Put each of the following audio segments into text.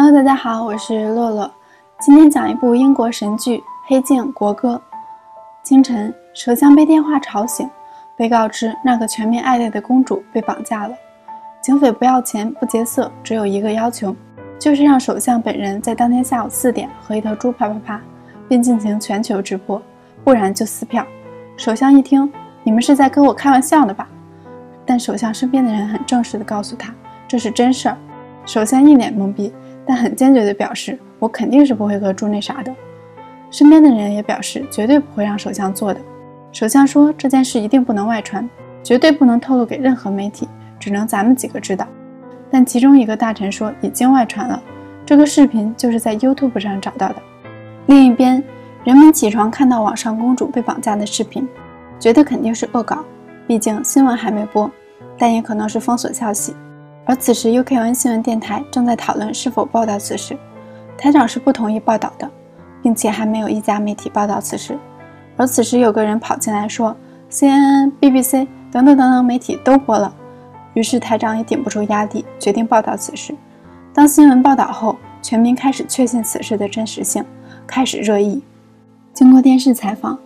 Hello， 大家好，我是洛洛。今天讲一部英国神剧《黑镜国歌》。清晨，首相被电话吵醒，被告知那个全民爱戴的公主被绑架了。警匪不要钱不劫色，只有一个要求，就是让首相本人在当天下午4点和一头猪啪啪啪，并进行全球直播，不然就撕票。首相一听，你们是在跟我开玩笑的吧？但首相身边的人很正式地告诉他，这是真事儿。首相一脸懵逼，但很坚决地表示，我肯定是不会和猪那啥的。身边的人也表示绝对不会让首相做的。首相说这件事一定不能外传，绝对不能透露给任何媒体，只能咱们几个知道。但其中一个大臣说已经外传了，这个视频就是在 YouTube 上找到的。另一边，人们起床看到网上公主被绑架的视频，觉得肯定是恶搞，毕竟新闻还没播，但也可能是封锁消息。而此时 UK1 新闻电台正在讨论是否报道此事，台长是不同意报道的，并且还没有一家媒体报道此事。而此时有个人跑进来说 CNN、BBC 等等等等媒体都播了，于是台长也顶不住压力，决定报道此事。当新闻报道后，全民开始确信此事的真实性，开始热议。经过电视采访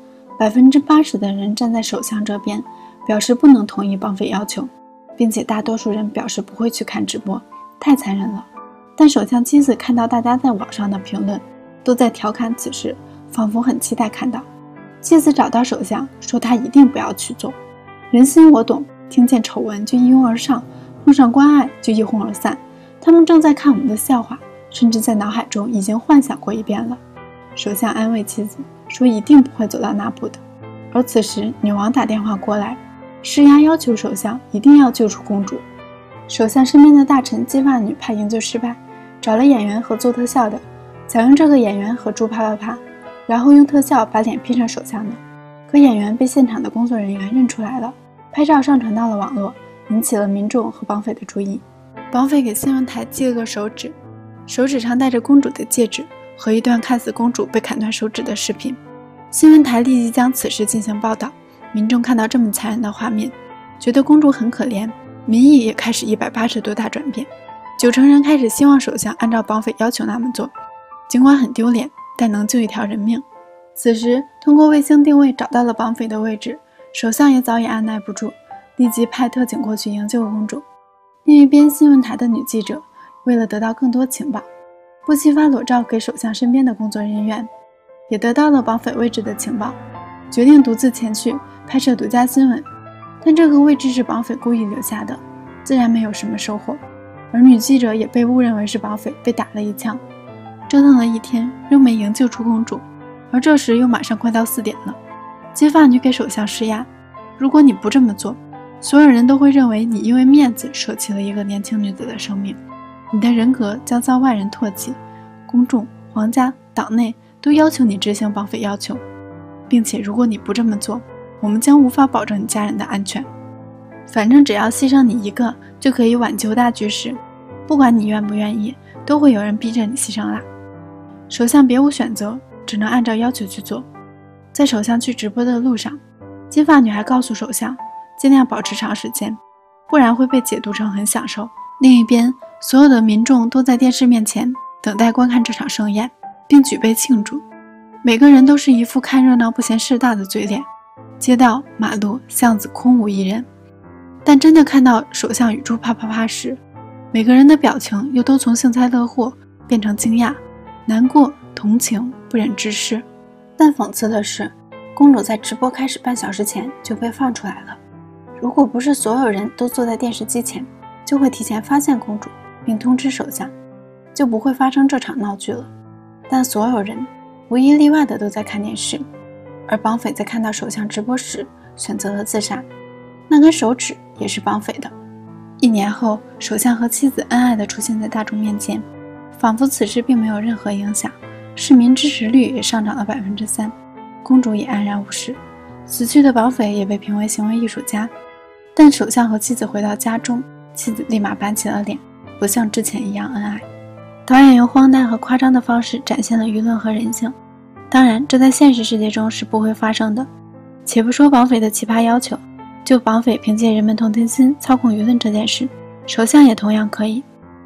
，80%的人站在首相这边，表示不能同意绑匪要求，并且大多数人表示不会去看直播，太残忍了。但首相妻子看到大家在网上的评论都在调侃此事，仿佛很期待看到。妻子找到首相，说他一定不要去做。人心我懂，听见丑闻就一拥而上，碰上关爱就一哄而散。他们正在看我们的笑话，甚至在脑海中已经幻想过一遍了。首相安慰妻子说一定不会走到那步的。而此时女王打电话过来，施压要求首相一定要救出公主。首相身边的大臣金发女怕营救失败，找了演员和做特效的，想用这个演员和猪啪啪啪，然后用特效把脸 P 成首相的。可演员被现场的工作人员认出来了，拍照上传到了网络，引起了民众和绑匪的注意。绑匪给新闻台寄了个手指，手指上戴着公主的戒指和一段看似公主被砍断手指的视频。新闻台立即将此事进行报道，民众看到这么残忍的画面，觉得公主很可怜，民意也开始180度大转变。90%人开始希望首相按照绑匪要求那么做，尽管很丢脸，但能救一条人命。此时通过卫星定位找到了绑匪的位置，首相也早已按耐不住，立即派特警过去营救公主。另一边，新闻台的女记者为了得到更多情报，不惜发裸照给首相身边的工作人员，也得到了绑匪位置的情报，决定独自前去拍摄独家新闻。但这个位置是绑匪故意留下的，自然没有什么收获。而女记者也被误认为是绑匪，被打了一枪。折腾了一天，仍没营救出公主。而这时又马上快到4点了，金发女给首相施压，如果你不这么做，所有人都会认为你因为面子舍弃了一个年轻女子的生命，你的人格将遭外人唾弃，公众、皇家、党内都要求你执行绑匪要求，并且如果你不这么做，我们将无法保证你家人的安全。反正只要牺牲你一个，就可以挽救大局势，不管你愿不愿意，都会有人逼着你牺牲啦。首相别无选择，只能按照要求去做。在首相去直播的路上，金发女还告诉首相尽量保持长时间，不然会被解读成很享受。另一边，所有的民众都在电视面前等待观看这场盛宴，并举杯庆祝，每个人都是一副看热闹不嫌事大的嘴脸。街道、马路、巷子空无一人，但真的看到首相与猪啪啪啪时，每个人的表情又都从幸灾乐祸变成惊讶、难过、同情、不忍直视。但讽刺的是，公主在直播开始半小时前就被放出来了。如果不是所有人都坐在电视机前，就会提前发现公主并通知首相，就不会发生这场闹剧了。但所有人无一例外的都在看电视，而绑匪在看到首相直播时选择了自杀，那根手指也是绑匪的。1年后，首相和妻子恩爱地出现在大众面前，仿佛此事并没有任何影响，市民支持率也上涨了3%，公主也安然无事，死去的绑匪也被评为行为艺术家。但首相和妻子回到家中，妻子立马板起了脸，不像之前一样恩爱。导演用荒诞和夸张的方式展现了舆论和人性，当然这在现实世界中是不会发生的。且不说绑匪的奇葩要求，就绑匪凭借人们同情心操控舆论这件事，首相也同样可以。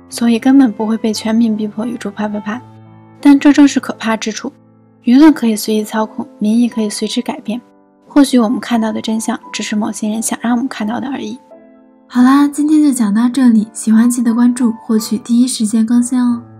所以根本不会被全民逼迫与猪啪啪啪。但这正是可怕之处，舆论可以随意操控，民意可以随之改变。或许我们看到的真相，只是某些人想让我们看到的而已。 好啦，今天就讲到这里，喜欢记得关注，获取第一时间更新哦。